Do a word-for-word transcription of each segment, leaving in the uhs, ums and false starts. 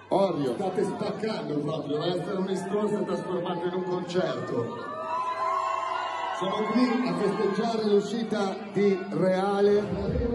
Orio, state spaccando proprio, deve essere un discorso trasformato in un concerto. Siamo qui a festeggiare l'uscita di Reale.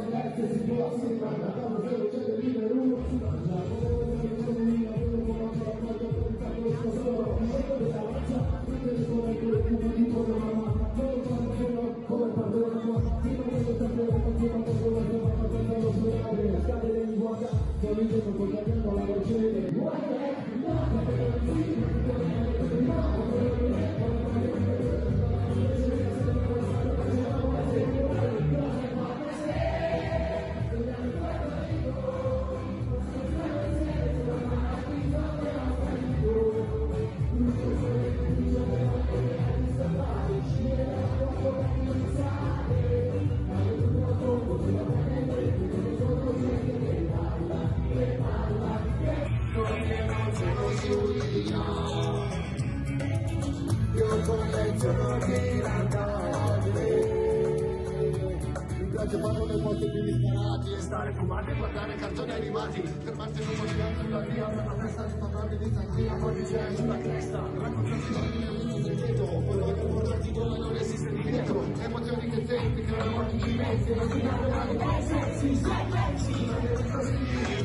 Io colleziono di Natale, mi piace farlo nei posti più disparati e stare fumati e guardare cartoni animati, fermarsi in un po' di altro la via per la festa di parlare di sangria, poi c'è sulla cresta, raccontarsi di un segreto, poi voglio portarti dove non esiste divieto, emozioni che senti, che non morti ci metti, non si dà la sexy, sexy, sexy.